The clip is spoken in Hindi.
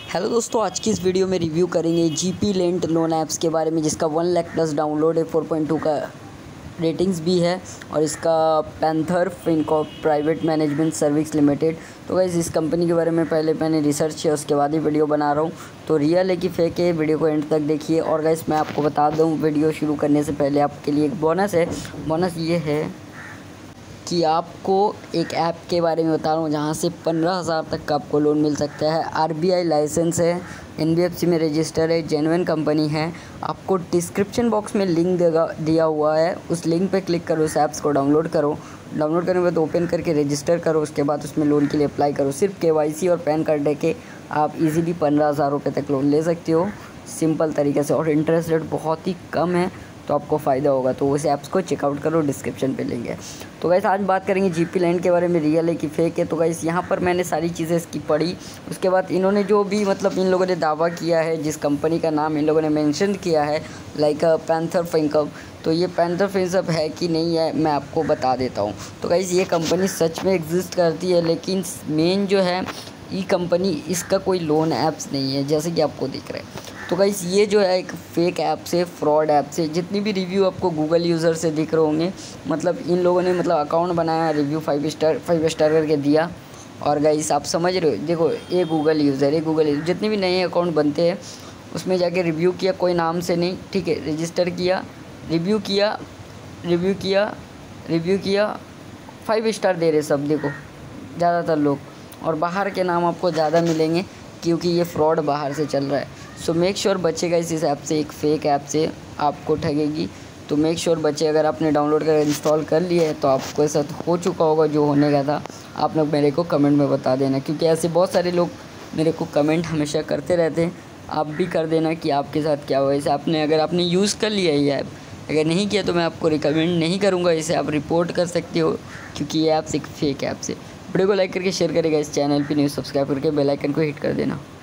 हेलो दोस्तों, आज की इस वीडियो में रिव्यू करेंगे जीपी लेंट लोन ऐप्स के बारे में, जिसका 1 लाख प्लस डाउनलोड है, 4.2 का रेटिंग्स भी है और इसका Panther Fincorp private management service limited. तो गाइस इस कंपनी के बारे में पहले मैंने रिसर्च किया, उसके बाद ही वीडियो बना रहा हूँ। तो रियल है कि फेक है, वीडियो को एंड तक देखिए। और गाइस मैं आपको बता दूँ, वीडियो शुरू करने से पहले आपके लिए एक बोनस है। बोनस ये है कि आपको एक ऐप के बारे में बता रहा हूँ जहाँ से 15,000 तक का आपको लोन मिल सकता है। आरबीआई लाइसेंस है, एनबीएफसी में रजिस्टर है, जेन्युइन कंपनी है। आपको डिस्क्रिप्शन बॉक्स में लिंक दिया हुआ है, उस लिंक पे क्लिक करो, उस ऐप्स को डाउनलोड करो। डाउनलोड करने के बाद ओपन करके रजिस्टर करो, उसके बाद उसमें लोन के लिए अप्लाई करो। सिर्फ केवाईसी और पैन कार्ड लेके आप इजीली 15,000 रुपये तक लोन ले सकते हो, सिंपल तरीके से। और इंटरेस्ट रेट बहुत ही कम है, तो आपको फ़ायदा होगा। तो उस ऐप्स को चेकआउट करो, डिस्क्रिप्शन पे लिंक है। तो गाइस आज बात करेंगे जीपी लैंड के बारे में, रियल है कि फेक है। तो गाइस यहाँ पर मैंने सारी चीज़ें इसकी पढ़ी, उसके बाद इन्होंने जो भी इन लोगों ने दावा किया है, जिस कंपनी का नाम इन लोगों ने मेंशन किया है, लाइक पैंथर फिनकॉर्प, तो ये पैंथर फिनकॉर्प है कि नहीं है मैं आपको बता देता हूँ। तो गाइस ये कंपनी सच में एग्जिस्ट करती है, लेकिन मेन जो है ये कंपनी, इसका कोई लोन ऐप्स नहीं है, जैसे कि आपको दिख रहा है। तो गाइस ये जो है एक फ़ेक ऐप से, फ्रॉड ऐप से, जितनी भी रिव्यू आपको गूगल यूज़र से दिख रहे होंगे, इन लोगों ने अकाउंट बनाया, रिव्यू 5 स्टार करके दिया। और गाइस आप समझ रहे हो, देखो ये गूगल यूज़र, जितने भी नए अकाउंट बनते हैं उसमें जाके रिव्यू किया, कोई नाम से नहीं, ठीक है, रजिस्टर किया, रिव्यू किया 5 स्टार दे रहे सब, देखो ज़्यादातर लोग। और बाहर के नाम आपको ज़्यादा मिलेंगे क्योंकि ये फ्रॉड बाहर से चल रहा है। सो मेक श्योर बचेगा इस ऐप से, एक फ़ेक ऐप से आपको ठगेगी। तो मेक श्योर बचे, अगर आपने डाउनलोड कर इंस्टॉल कर लिया है तो आपको ऐसा हो चुका होगा जो होने का था। आप लोग मेरे को कमेंट में बता देना, क्योंकि ऐसे बहुत सारे लोग मेरे को कमेंट हमेशा करते रहते हैं। आप भी कर देना कि आपके साथ क्या हुआ। इसे अगर आपने यूज़ कर लिया ये ऐप, अगर नहीं किया तो मैं आपको रिकमेंड नहीं करूँगा। इसे आप रिपोर्ट कर सकते हो, क्योंकि ये ऐप्स एक फ़ेक ऐप से। वीडियो को लाइक करके शेयर करेगा, इस चैनल पे न्यूज़ सब्सक्राइब करके बेल आइकन को हिट कर देना।